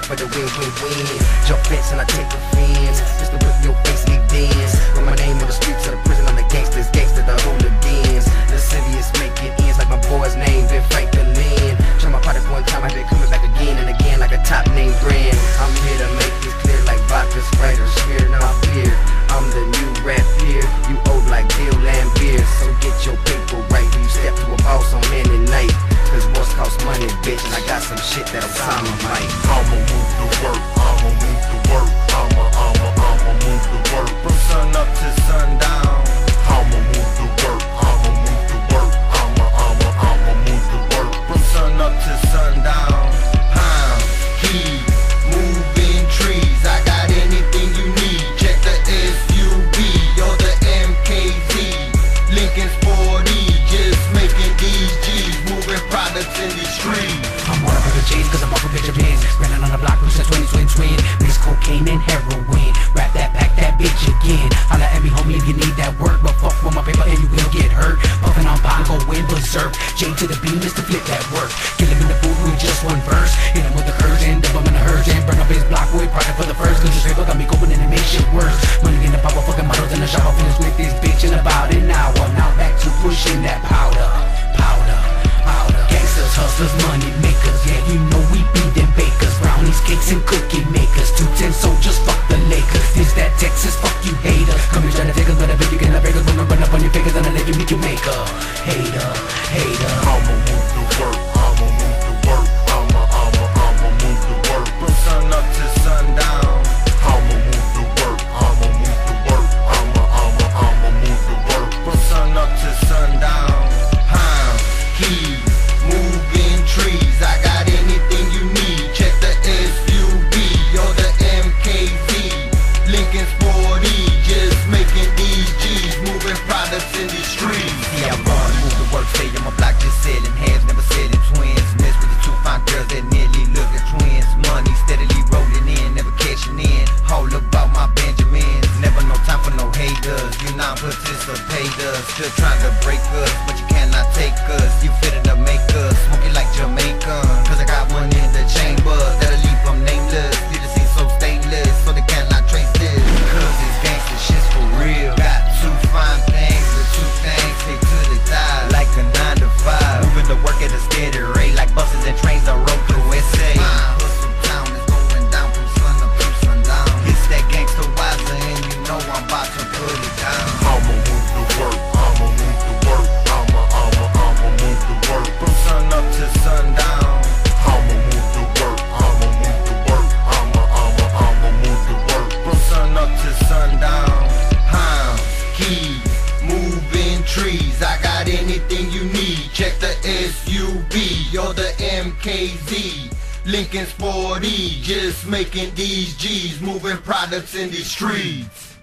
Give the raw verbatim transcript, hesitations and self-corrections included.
for the win, win, win. Jump fence and I take offense, just to put your face in dance. With my name on the streets of the prison, I'm the gangsters, gangster, the hooligans. The city's making ends like my boy's name, Ben Franklin. Try my product one time, I've been coming back again and again like a top name brand. I'm here to make this clear like vodka, Sprite, or smear, no beer. I'm the new rap here, you old like Bill Lambier. So get your paper right when you step to a boss on man at night. Cause what's cost money, bitch, and I got some shit that'll sign my mic. I'ma move the work, I'ma move the work, I'ma, I'ma, I'ma move the work. From sun up to sundown, I'ma move the work, I'ma move the work, I'ma, I'ma, I'ma move the work. From sun up to sundown, huh, keep moving trees. I got anything you need, check the S U V or the M K Z. Lincoln Sporty, just making these G's, moving products in the street. I'm one of the J's cause I'm off of Benjamins. Running on the block, who's a twin, twin, twin. Mix cocaine and heroin. Rap that, pack that bitch again. Holla at me, homie, if you need that work. But fuck with my paper and you will get hurt. Puffin' on bond, going berserk. J to the B, is to flip that work. Kill him in the booth with just one verse. Hit him with the curves and dump him in the herds. And burn up his block with product for the first. Cause this paper got me going and it makes shit worse. Money in the pop, fucking models in the shop. I'll finish with this bitch in about an hour. Now back to pushing that powder. Powder, powder. Gangsters, hustlers, money makers. Yeah, you know we be them bakers. Brownies, cakes, and cookie makers. Two ten soldiers, fuck the Lakers. Is that Texas? Fuck you haters. Come here trying to take us, but I bet you can have breakers. When I run up on your fingers, and I let you meet your maker. Hater, hater. I'ma move the work, I'ma move the work, I'ma, I'ma, I'ma move the work. From sun up to sundown, I'ma move the work, I'ma move the work, I'ma, I'ma, I'ma move the work. From sun up to sundown, huh, keep moving trees. I got anything you need, check the S U V or the M K Z. Lincoln Sporty, just making these G's, moving products in the streets. Yeah, I run, move the work, stay on my block, just selling halves, never selling twins. Mess with the two fine girls that nearly look like twins. Money steadily rolling in, never cashing in. All about my Benjamins, never no time for no haters. You non-participators, still trying to break us, but you cannot take us. You fitted to make us smoking like Jamaican. Cause I got one in the chamber that'll leave them nameless. You just seem so stainless, so they cannot trace this. Cause this gangsta shit's for real. Got two fine things, the two things hit to the thigh like a nine to five. Moving to work at a steady rate like buses and trains I rode through S A. My hustle town is going down from sun up to sundown. It's that gangsta wiser and you know I'm about to put it down. I'ma move the work, I'ma move the work, I'ma, I'ma, I'ma move the work. From sun up to sundown, I'ma move the work, I'ma move the work, I'ma, I'ma, I'ma move the work. from sun up to sundown, huh, keep moving trees. I got anything you need, check the S U V or the M K Z. Lincoln Sporty, just making these G's, moving products in the streets.